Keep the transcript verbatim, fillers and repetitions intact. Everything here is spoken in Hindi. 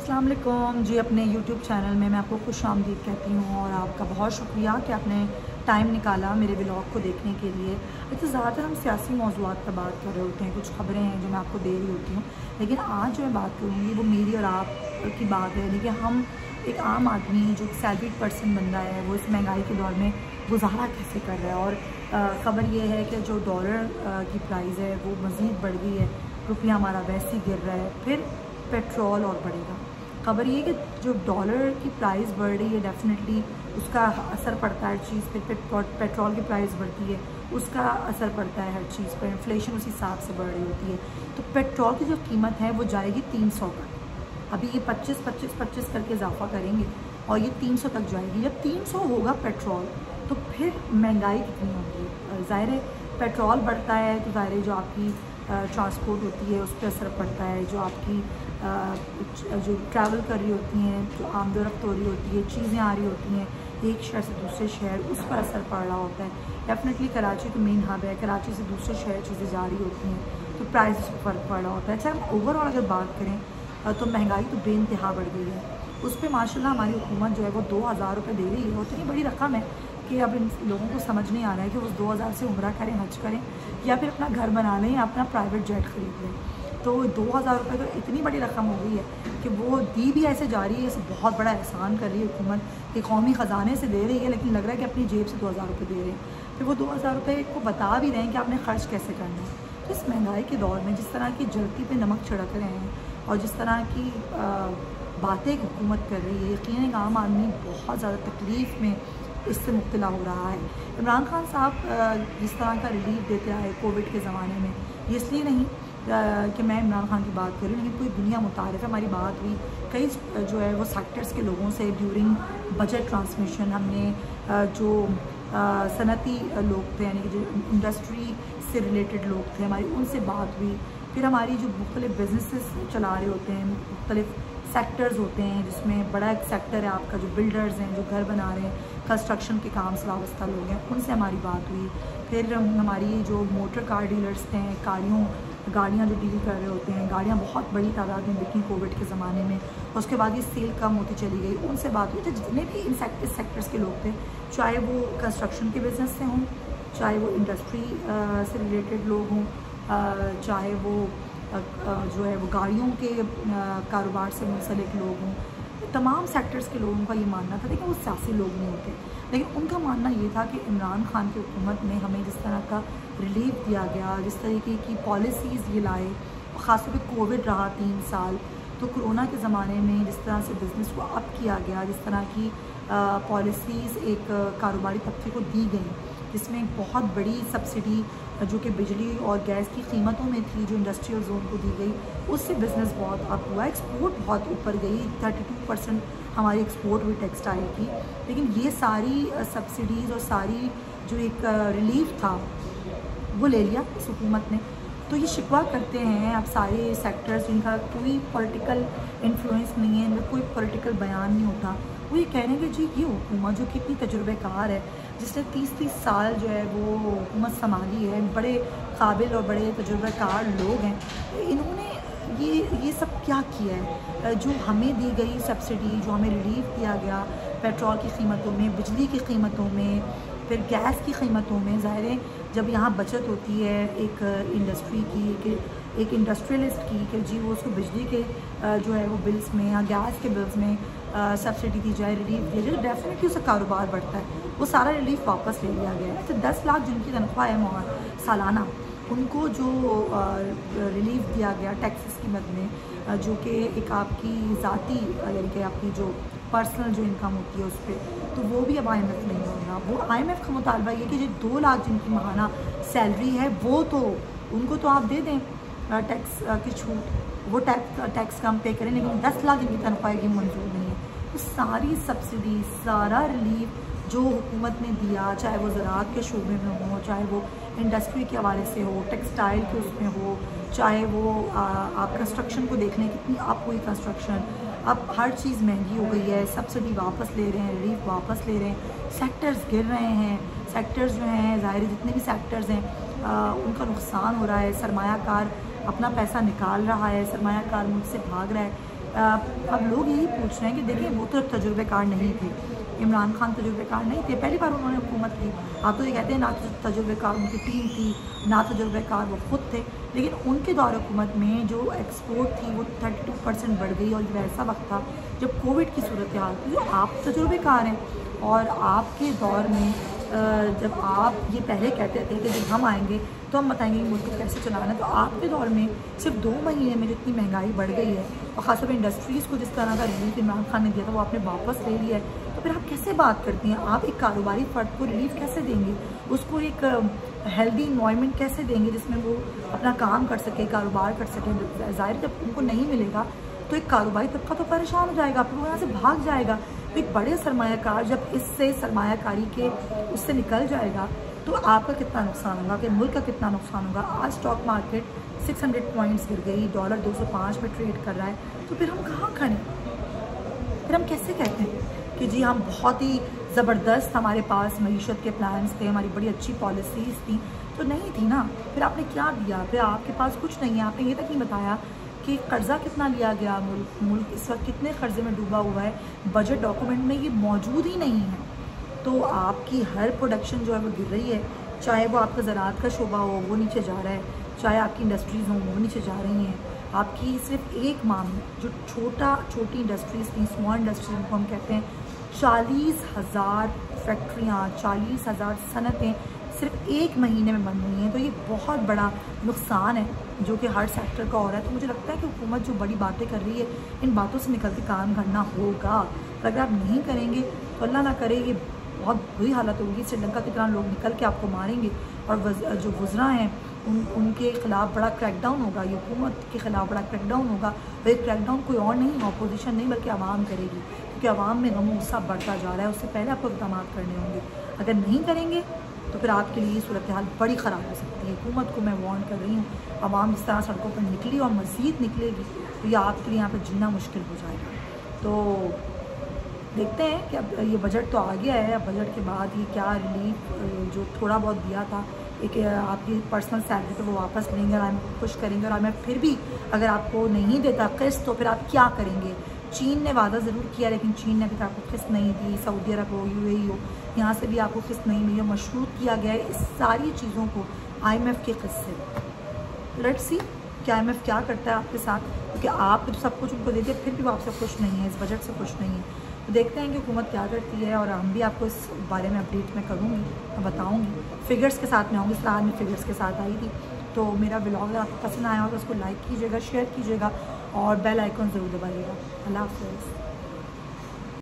अस्सलाम वालेकुम जी। अपने यूट्यूब चैनल में मैं आपको खुश आमदीद कहती हूँ और आपका बहुत शुक्रिया कि आपने टाइम निकाला मेरे व्लॉग को देखने के लिए। तो ज़्यादातर हम सियासी मौज़ूआत पर बात कर रहे होते हैं, कुछ खबरें हैं जो मैं आपको दे रही होती हूँ, लेकिन आज जो मैं बात करूँगी वो मेरी और आप की बात है। देखिए, हम एक आम आदमी जो सैलरीड पर्सन बन रहा है वो इस महंगाई के दौर में गुजारा कैसे कर रहा है। और ख़बर ये है कि जो डॉलर की प्राइस है वो मज़ीद बढ़ गई है, रुपया हमारा वैसे ही गिर रहा है, फिर पेट्रोल और बढ़ेगा। खबर ये कि जो डॉलर की प्राइस बढ़ रही है डेफिनेटली उसका असर पड़ता है हर चीज़ पे। पेट्रोल की प्राइस बढ़ती है उसका असर पड़ता है हर चीज़ पर। इन्फ्लेशन उस हिसाब से बढ़ रही होती है। तो पेट्रोल की जो कीमत है वो जाएगी तीन सौ तक। अभी ये पच्चीस पच्चीस पच्चीस करके इजाफा करेंगे और ये तीन सौ तक जाएगी। जब तीन सौ होगा पेट्रोल तो फिर महंगाई कितनी होगी। ज़ाहिर है पेट्रोल बढ़ता है तो ज़ाहिर है जो आपकी ट्रांसपोर्ट होती है उस पर असर पड़ता है, जो आपकी जो ट्रैवल कर रही होती हैं, जो आमदोरफ्त हो रही होती है, चीज़ें आ रही होती हैं एक शहर से दूसरे शहर, उस पर असर पड़ रहा होता है। डेफिनेटली कराची तो मेन हब है, कराची से दूसरे शहर चीज़ें जा रही होती हैं तो प्राइस पर फ़र्क पड़ रहा होता है। अच्छा, हम ओवरऑल अगर बात करें तो महंगाई तो बेइंतहा बढ़ गई है। उस पर माशाल्लाह हमारी हुकूमत जो है वो दो हज़ार रुपये दे रही है। वो इतनी बड़ी रकम है कि अब इन लोगों को समझ नहीं आ रहा है कि उस दो हज़ार से उम्रा करें, हज करें, या फिर अपना घर बना लें या अपना प्राइवेट जेट खरीद लें। तो दो हज़ार रुपये तो इतनी बड़ी रकम हो गई है कि वो दी भी ऐसे जा रही है, ऐसे बहुत बड़ा एहसान कर रही है हुकूमत कि कौमी ख़जाने से दे रही है, लेकिन लग रहा है कि अपनी जेब से दो हज़ार रुपये दे रहे हैं। फिर वो दो हज़ार रुपये को बता भी रहे हैं कि आपने ख़र्च कैसे करना है। तो इस महंगाई के दौर में जिस तरह की जलती पे नमक छिड़क रहे हैं और जिस तरह की बातें हुकूमत कर रही है, यकीन एक आम आदमी बहुत ज़्यादा तकलीफ़ में इससे मुब्तला हो रहा है। इमरान खान साहब जिस तरह का रिलीफ देते आए कोविड के ज़माने में, ये इसलिए नहीं कि मैं इमरान खान की बात करूँ, लेकिन पूरी दुनिया मुतारिफ़ है। हमारी बात हुई कई जो है वो सेक्टर्स के लोगों से ड्यूरिंग बजट ट्रांसमिशन। हमने जो सनती लोग थे, यानी कि जो इंडस्ट्री से रिलेटेड लोग थे, हमारी उनसे बात हुई। फिर हमारी जो मुख्तलिफ बिजनेसेस चला रहे होते हैं, मुख्तलिफ सेक्टर्स होते हैं, जिसमें बड़ा एक सेक्टर है आपका जो बिल्डर्स हैं, जो घर बना रहे हैं, कंस्ट्रक्शन के काम से वाबस्ता लोग हैं, उनसे हमारी बात हुई। फिर हमारी जो मोटर कार डीलर्स हैं, गाड़ियों गाड़ियाँ जो डील कर रहे होते हैं, गाड़ियाँ बहुत बड़ी तादाद में बिकी कोविड के ज़माने में, उसके बाद ये सेल कम होती चली गई, उनसे बात हुई। तो जितने भी इन इस सेक्टर्स के लोग थे, चाहे वो कंस्ट्रक्शन के बिज़नेस से हों, चाहे वो इंडस्ट्री से रिलेटेड लोग हों, चाहे वो जो है वो गाड़ियों के कारोबार से मुंसलिक लोग हों, तमाम सेक्टर्स के लोगों का ये मानना था। देखिए, वो सियासी लोग नहीं होते, लेकिन उनका मानना ये था कि इमरान खान की हुकूमत ने हमें जिस तरह का रिलीफ दिया गया, जिस तरीके की पॉलिसीज़ ये लाए, ख़ासतौर पे कोविड रहा तीन साल, तो कोरोना के ज़माने में जिस तरह से बिज़नेस को अप किया गया, जिस तरह की पॉलिसीज़ एक कारोबारी तबके को दी गई, जिसमें बहुत बड़ी सब्सिडी जो कि बिजली और गैस की कीमतों में थी, जो इंडस्ट्रियल जोन को दी गई, उससे बिज़नेस बहुत अप हुआ। एक्सपोर्ट बहुत ऊपर गई, बत्तीस परसेंट हमारी एक्सपोर्ट हुई टेक्सटाइल की। लेकिन ये सारी सब्सिडीज़ और सारी जो एक रिलीफ था वो ले लिया इस हुकूमत ने। तो ये शिकवा करते हैं अब सारे सेक्टर्स जिनका कोई पॉलिटिकल इन्फ्लुएंस नहीं है, इनका कोई पॉलिटिकल बयान नहीं होता, वो ये कह रहे हैं कि जी ये हुकूमत जो कि इतनी तजुर्बेकार है, जिसने तीस तीस साल जो है वो हुकूमत संभाली है, बड़े काबिल और बड़े तजुर्बेकार लोग हैं, इन्होंने ये ये सब क्या किया है। जो हमें दी गई सब्सिडी, जो हमें रिलीफ दिया गया पेट्रोल की कीमतों में, बिजली की कीमतों में, फिर गैस की कीमतों में, ज़ाहिर है जब यहाँ बचत होती है एक इंडस्ट्री की, कि एक इंडस्ट्रियलिस्ट की, कि जी वो उसको बिजली के जो है वो बिल्स में या गैस के बिल्स में सब्सिडी दी जाए, रिलीफ दिया जाए, तो डेफिनेटली उसका कारोबार बढ़ता है। वो सारा रिलीफ वापस ले लिया गया है। तो दस लाख जिनकी तनख्वाह है सालाना, उनको जो रिलीफ दिया गया टैक्सेस की मद में, जो कि एक आपकी ज़ाती यानी कि आपकी जो पर्सनल जो इनकम होती है उस पर, तो वो भी अब आई एम एफ नहीं होगा। वो आई एम एफ का मुतालबा ये कि जो दो लाख जिनकी माहाना सैलरी है वो तो उनको तो आप दे दें टैक्स की छूट, वो टैक्स टैक्स कम पे करें, लेकिन दस लाख जिनकी तनख्वाह की मंजूर नहीं है। तो सारी सब्सिडी, सारा रिलीफ जो हुकूमत ने दिया, चाहे वो ज़राअत के शोबे में हो, चाहे वो इंडस्ट्री के हवाले से हो, टेक्सटाइल के उसमें हो, चाहे वो आ, आप कंस्ट्रक्शन को देख लें, कितनी अप हुई कंस्ट्रक्शन, अब हर चीज़ महंगी हो गई है, सब्सिडी वापस ले रहे हैं, रिलीफ वापस ले रहे हैं, सेक्टर्स गिर रहे हैं, सेक्टर्स जो हैं ज़ाहिर जितने भी सेक्टर्स हैं आ, उनका नुकसान हो रहा है, सरमायाकार अपना पैसा निकाल रहा है, सरमायाकार मुल्क से भाग रहा है। अब लोग यही पूछ रहे हैं कि देखिए वो तो तजुर्बेकार नहीं थे, इमरान खान तजुर्बेकार नहीं थे, पहली बार उन्होंने हुकूमत की। आप तो ये कहते हैं ना तजुर्बेकार उनकी टीम थी, ना तजुर्बेकार वो खुद थे, लेकिन उनके दौर हुकूमत में जो एक्सपोर्ट थी वो थर्टी टू परसेंट बढ़ गई। और ये ऐसा वक्त था जब कोविड की सूरत हाल थी। तो आप तजुर्बेकार हैं और आपके दौर में जब आप ये पहले कहते थे कि जब हम आएंगे तो हम बताएंगे कि मुल्क को कैसे चलाना है, तो आपके दौर में सिर्फ दो महीने में जितनी महंगाई बढ़ गई है और ख़ासतौर पर इंडस्ट्रीज़ को जिस तरह का रिलीफ इमरान खान ने दिया था वो आपने वापस ले लिया है, तो फिर आप कैसे बात करती हैं? आप एक कारोबारी फ़र्द को रिलीफ कैसे देंगे, उसको एक हेल्दी इन्वायरमेंट कैसे देंगे जिसमें वो अपना काम कर सके, कारोबार कर सके? ज़ाहिर जब उनको नहीं मिलेगा तो एक कारोबारी तबका तो परेशान हो जाएगा, फिर वो यहाँ से भाग जाएगा। तो एक बड़े सरमायाकार जब इससे सरमायाकारी के उससे निकल जाएगा तो आपका कितना नुकसान होगा, कि मुल्क का कितना नुकसान होगा। आज स्टॉक मार्केट छह सौ पॉइंट्स गिर गई, डॉलर दो सौ पाँच में ट्रेड कर रहा है, तो फिर हम कहाँ खड़े? फिर हम कैसे कहते हैं कि जी हम बहुत ही ज़बरदस्त हमारे पास मईशत के प्लान्स थे, हमारी बड़ी अच्छी पॉलिसीज़ थी? तो नहीं थी ना। फिर आपने क्या दिया? फिर आपके पास कुछ नहीं है। आपने ये तक नहीं बताया कि कर्ज़ा कितना लिया गया, मुल्क मुल्क इस वक्त कितने कर्ज़े में डूबा हुआ है, बजट डॉक्यूमेंट में ये मौजूद ही नहीं है। तो आपकी हर प्रोडक्शन जो है वो गिर रही है, चाहे वो आपका ज़राअत का शोबा हो वो नीचे जा रहा है, चाहे आपकी इंडस्ट्रीज़ हों वो नीचे जा रही हैं। आपकी सिर्फ एक माह में जो छोटा छोटी इंडस्ट्रीज़ थी, स्मॉल इंडस्ट्रीज जिनको हम कहते हैं, चालीस हज़ार फैक्ट्रियाँ, चालीस हज़ार सनतें सिर्फ एक महीने में बंद हुई हैं। तो ये बहुत बड़ा नुकसान है जो कि हर सेक्टर का हो रहा है। तो मुझे लगता है कि हुकूमत जो बड़ी बातें कर रही है, इन बातों से निकल के काम करना होगा। अगर आप नहीं करेंगे तो अल्लाह ना करे ये बहुत बुरी हालत होगी। श्रीलंका की तरह लोग निकल के आपको मारेंगे और जो गुजरा हैं उन उनके ख़िलाफ़ बड़ा क्रैकडाउन होगा, ये हुकूमत के ख़िलाफ़ बड़ा क्रैकडाउन होगा। और ये क्रैकडाउन कोई और नहीं, अपोजिशन नहीं, बल्कि आवाम करेगी, क्योंकि आवाम में गम गुस्सा बढ़ता जा रहा है। उससे पहले आपको इक़दाम करने होंगे। अगर नहीं करेंगे तो फिर आपके लिए सूरत हाल बड़ी ख़राब हो सकती है। हुकूमत को मैं वार्न कर रही हूँ, आवाम जिस तरह सड़कों पर निकली और मज़ीद निकलेगी तो ये आपके लिए यहाँ पर जीना मुश्किल हो जाएगा। तो देखते हैं कि अब ये बजट तो आ गया है, अब बजट के बाद ये क्या रिलीफ जो थोड़ा बहुत दिया था, एक आपकी पर्सनल सैलरी तो वो वापस लेंगे और हमें खुश करेंगे। और हमें फिर भी अगर आपको नहीं देता किस्त तो फिर आप क्या करेंगे? चीन ने वादा ज़रूर किया लेकिन चीन ने अभी तक आपको किस्त नहीं दी। सऊदी अरब हो, यूएई हो, यहाँ से भी आपको किस्त नहीं मिली, मशरूत किया गया है इस सारी चीज़ों को आईएमएफ के किस्त से। लेट्स सी कि आईएमएफ क्या करता है आपके साथ, क्योंकि आप तो सब कुछ उनको देते फिर भी वो आपसे खुश नहीं है, इस बजट से खुश नहीं है। तो देखते हैं कि हुकूमत क्या करती है और हम भी आपको इस बारे में अपडेट में करूँगी, मैं बताऊँगी, फिगर्स के साथ में आऊँगी। इस तरह में फिगर्स के साथ आई थी। तो मेरा ब्लॉग अगर आपको पसंद आया हो तो उसको लाइक कीजिएगा, शेयर कीजिएगा और बेल आइकन ज़रूर दबाइएगा। अल्लाह हाफ़िज़।